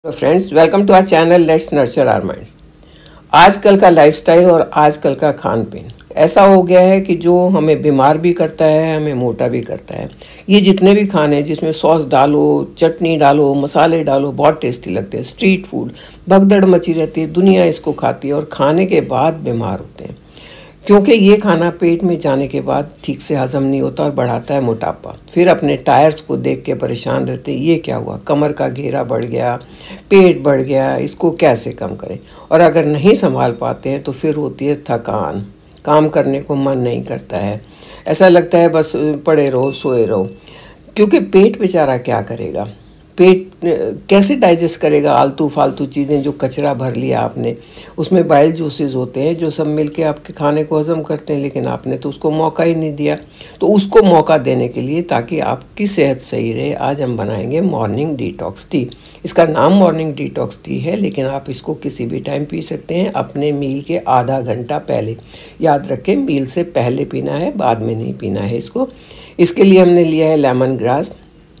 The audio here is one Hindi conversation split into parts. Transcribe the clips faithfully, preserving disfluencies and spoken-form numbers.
Friends, welcome to our channel let's nurture our minds. आजकल का लाइफस्टाइल और आजकल का खान पीन ऐसा हो गया है कि जो हमें बीमार भी करता है, हमें मोटा भी करता है। ये जितने भी खाने हैं जिसमें सॉस डालो, चटनी डालो, मसाले डालो, बहुत टेस्टी लगते हैं। स्ट्रीट फूड भगदड़ मची रहती है, दुनिया इसको खाती है और खाने के बाद बीमार होते हैं, क्योंकि ये खाना पेट में जाने के बाद ठीक से हजम नहीं होता और बढ़ाता है मोटापा। फिर अपने टायर्स को देख के परेशान रहते हैं, ये क्या हुआ, कमर का घेरा बढ़ गया, पेट बढ़ गया, इसको कैसे कम करें। और अगर नहीं संभाल पाते हैं तो फिर होती है थकान, काम करने को मन नहीं करता है, ऐसा लगता है बस पड़े रहो सोए रहो। क्योंकि पेट बेचारा क्या करेगा, पेट कैसे डाइजेस्ट करेगा आलतू फालतू चीज़ें जो कचरा भर लिया आपने। उसमें बाइल जूसेस होते हैं जो सब मिलके आपके खाने को हजम करते हैं, लेकिन आपने तो उसको मौका ही नहीं दिया। तो उसको मौका देने के लिए, ताकि आपकी सेहत सही रहे, आज हम बनाएंगे मॉर्निंग डिटॉक्स टी। इसका नाम मॉर्निंग डिटॉक्स टी है, लेकिन आप इसको किसी भी टाइम पी सकते हैं, अपने मील के आधा घंटा पहले। याद रखें, मील से पहले पीना है, बाद में नहीं पीना है इसको। इसके लिए हमने लिया है लेमन ग्रास,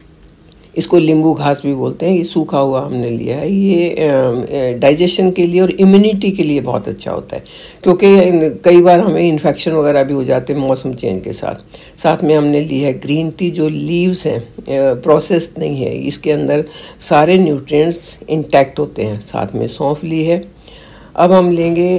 इसको नींबू घास भी बोलते हैं। ये सूखा हुआ हमने लिया है। ये डाइजेशन के लिए और इम्यूनिटी के लिए बहुत अच्छा होता है, क्योंकि कई बार हमें इन्फेक्शन वगैरह भी हो जाते हैं मौसम चेंज के साथ। साथ में हमने लिया है ग्रीन टी, जो लीव्स हैं, प्रोसेस्ड नहीं है, इसके अंदर सारे न्यूट्रिएंट्स इंटैक्ट होते हैं। साथ में सौंफ ली है। अब हम लेंगे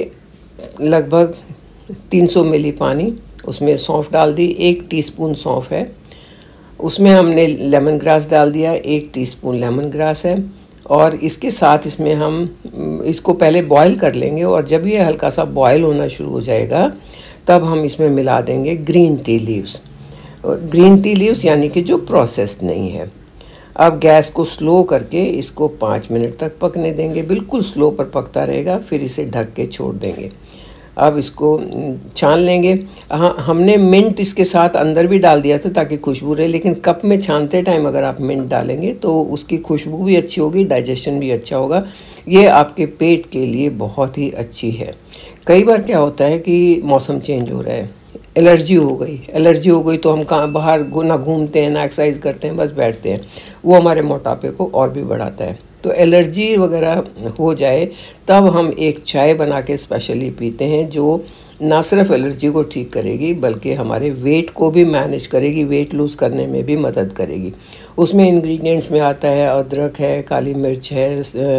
लगभग तीन सौ मिली पानी, उसमें सौंफ डाल दी, एक टीस्पून सौंफ है। उसमें हमने लेमन ग्रास डाल दिया, एक टीस्पून लेमन ग्रास है। और इसके साथ इसमें हम इसको पहले बॉईल कर लेंगे, और जब ये हल्का सा बॉईल होना शुरू हो जाएगा तब हम इसमें मिला देंगे green tea leaves. Green tea leaves यानी कि जो प्रोसेस्ड नहीं है। अब गैस को स्लो करके इसको पाँच मिनट तक पकने देंगे, बिल्कुल स्लो पर पकता रहेगा, फिर इसे ढक के छोड़ देंगे। अब इसको छान लेंगे। हाँ, हमने मिंट इसके साथ अंदर भी डाल दिया था ताकि खुशबू रहे, लेकिन कप में छानते टाइम अगर आप मिंट डालेंगे तो उसकी खुशबू भी अच्छी होगी, डाइजेशन भी अच्छा होगा। ये आपके पेट के लिए बहुत ही अच्छी है। कई बार क्या होता है कि मौसम चेंज हो रहा है, एलर्जी हो गई एलर्जी हो गई तो हम कहाँ बाहर ना घूमते हैं ना एक्सरसाइज करते हैं, बस बैठते हैं। वो हमारे मोटापे को और भी बढ़ाता है। तो एलर्जी वगैरह हो जाए तब हम एक चाय बना के स्पेशली पीते हैं, जो ना सिर्फ एलर्जी को ठीक करेगी बल्कि हमारे वेट को भी मैनेज करेगी, वेट लूज़ करने में भी मदद करेगी। उसमें इंग्रेडिएंट्स में आता है अदरक है, काली मिर्च है,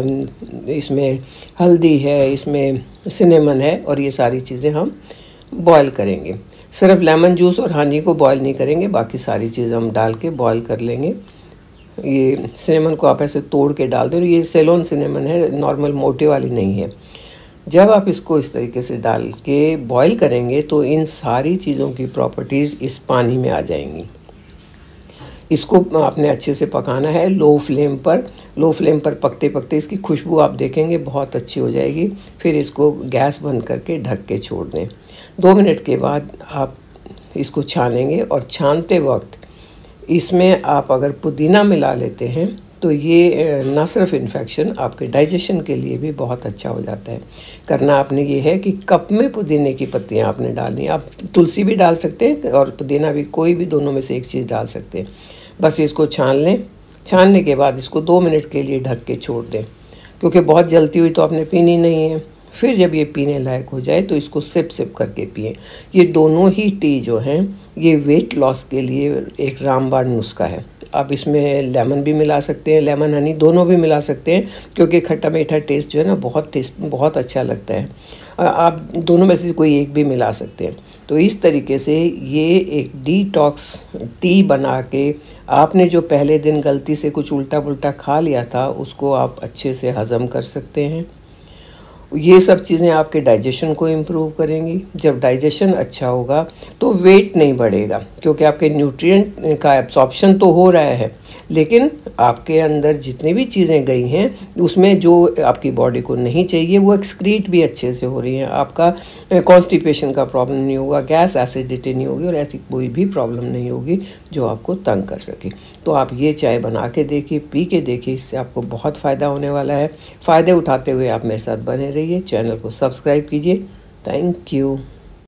इसमें हल्दी है, इसमें सिनेमन है, और ये सारी चीज़ें हम बॉयल करेंगे। सिर्फ लेमन जूस और हनी को बॉयल नहीं करेंगे, बाकी सारी चीज़ हम डाल के बॉयल कर लेंगे। ये सिनेमन को आप ऐसे तोड़ के डाल दें, ये सेलोन सिनेमन है, नॉर्मल मोटे वाली नहीं है। जब आप इसको इस तरीके से डाल के बॉईल करेंगे तो इन सारी चीज़ों की प्रॉपर्टीज़ इस पानी में आ जाएंगी। इसको आपने अच्छे से पकाना है लो फ्लेम पर। लो फ्लेम पर पकते पकते इसकी खुशबू आप देखेंगे बहुत अच्छी हो जाएगी। फिर इसको गैस बंद करके ढक के छोड़ दें। दो मिनट के बाद आप इसको छानेंगे, और छानते वक्त इसमें आप अगर पुदीना मिला लेते हैं तो ये ना सिर्फ इन्फेक्शन, आपके डाइजेशन के लिए भी बहुत अच्छा हो जाता है। करना आपने ये है कि कप में पुदीने की पत्तियां आपने डालनी, आप तुलसी भी डाल सकते हैं और पुदीना भी, कोई भी दोनों में से एक चीज़ डाल सकते हैं। बस इसको छान लें। छानने के बाद इसको दो मिनट के लिए ढक के छोड़ दें, क्योंकि बहुत जलती हुई तो आपने पीनी नहीं है। फिर जब ये पीने लायक हो जाए तो इसको सिप सिप करके पिएं। ये दोनों ही टी जो हैं ये वेट लॉस के लिए एक रामबाण नुस्खा है। आप इसमें लेमन भी मिला सकते हैं, लेमन हनी दोनों भी मिला सकते हैं, क्योंकि खट्टा मीठा टेस्ट जो है ना बहुत टेस्ट बहुत अच्छा लगता है। आप दोनों में से कोई एक भी मिला सकते हैं। तो इस तरीके से ये एक डिटॉक्स टी बना के आपने जो पहले दिन गलती से कुछ उल्टा पुल्टा खा लिया था उसको आप अच्छे से हज़म कर सकते हैं। ये सब चीज़ें आपके डाइजेशन को इम्प्रूव करेंगी। जब डाइजेशन अच्छा होगा तो वेट नहीं बढ़ेगा, क्योंकि आपके न्यूट्रिएंट का एब्सॉर्प्शन तो हो रहा है, लेकिन आपके अंदर जितनी भी चीज़ें गई हैं उसमें जो आपकी बॉडी को नहीं चाहिए वो एक्सक्रीट भी अच्छे से हो रही हैं। आपका कॉन्स्टिपेशन का प्रॉब्लम नहीं होगा, गैस एसिडिटी नहीं होगी, और ऐसी कोई भी प्रॉब्लम नहीं होगी जो आपको तंग कर सके। तो आप ये चाय बना के देखिए, पी के देखिए, इससे आपको बहुत फ़ायदा होने वाला है। फ़ायदे उठाते हुए आप मेरे साथ बने रहिए, चैनल को सब्सक्राइब कीजिए। Thank you.